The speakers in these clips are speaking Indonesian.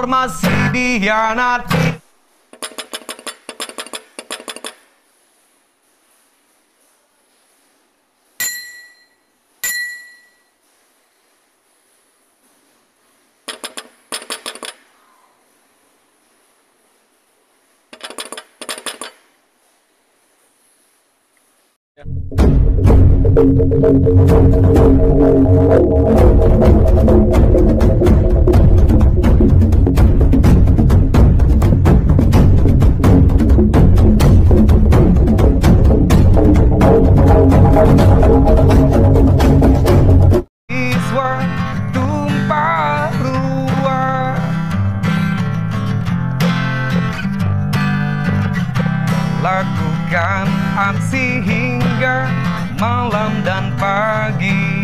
reformasi dihianati. Siswa tumpah ruah, lakukan aksi hingga malam dan pagi.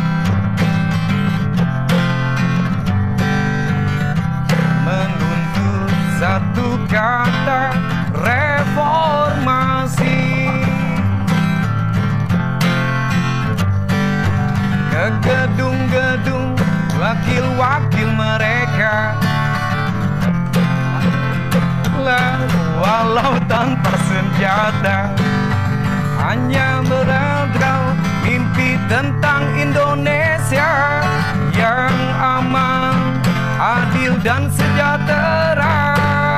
Menuntut satu kata, reformasi. Ke gedung-gedung wakil-wakil mereka, walau tanpa senjata, hanya beradab mimpi tentang Indonesia yang aman, adil dan sejahtera.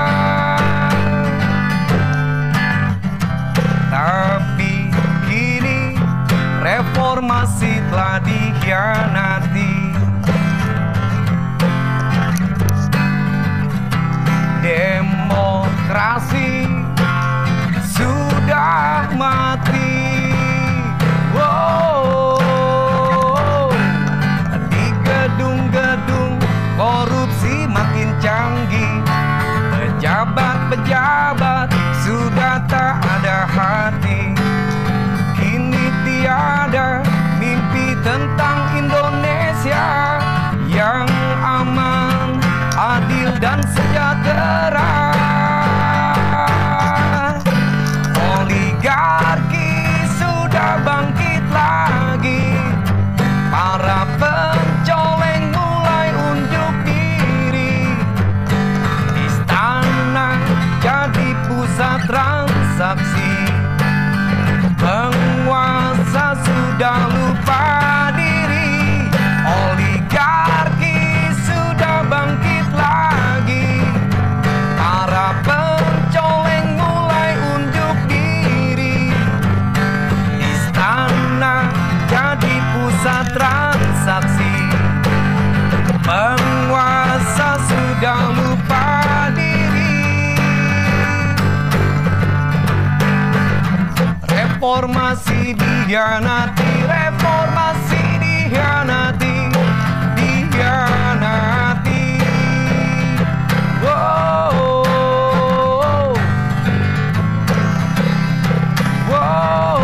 Tapi kini reformasi telah dikhianati. Demokrasi sudah mati. Wow. Di gedung-gedung korupsi makin canggih. Pejabat-pejabat sudah tak ada hati. Kini tiada mimpi tentang Indonesia yang aman, adil dan sejahtera. Oligarki sudah bangkit lagi. Para pencoleng mulai unjuk diri. Istana jadi pusat transaksi. Penguasa sudah lupa diri. Oligarki sudah bangkit lagi. Para pencoleng mulai unjuk diri. Istana jadi pusat transaksi. Penguasa sudah lupa diri. Reformasi dihianati, reformasi dihianati, dihianati. Wow, wow,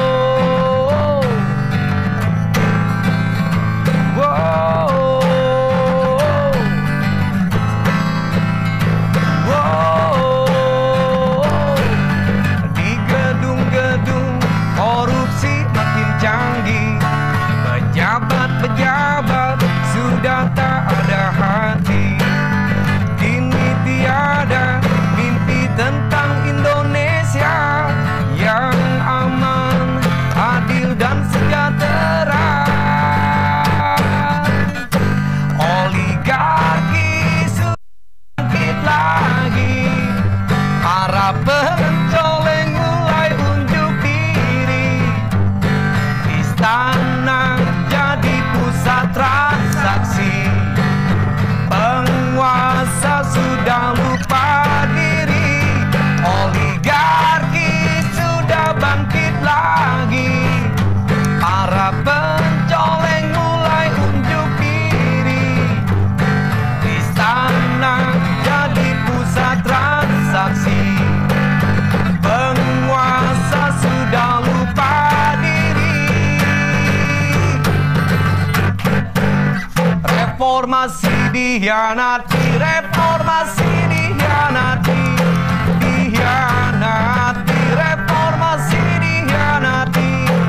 wow, wow. Di gedung-gedung korupsi makin canggih. Pejabat-pejabat sudah tak ada hati. Kini tiada mimpi tentang Indonesia yang aman, adil dan sejahtera. Oligarki sudah bangkit lagi. Para pencoleng mulai unjuk diri. Istana jadi pusat transaksi. Penguasa sudah lupa diri. Oligarki sudah bangkit lagi. Para pencoleng mulai unjuk diri. Istana jadi pusat transaksi. Penguasa sudah lupa diri. Reformasi dihianati, reformasi dihianati, dihianati, reformasi dihianati,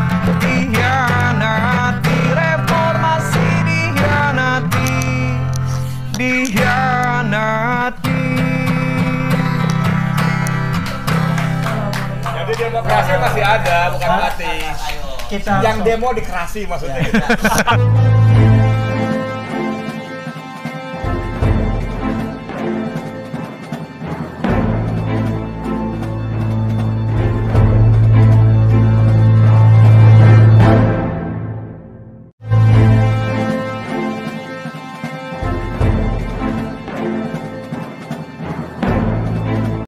dihianati, reformasi dihianati, dihianati. Jadi demokrasi masih ada, bukan mati. Kita Yang demo dikerasi maksudnya.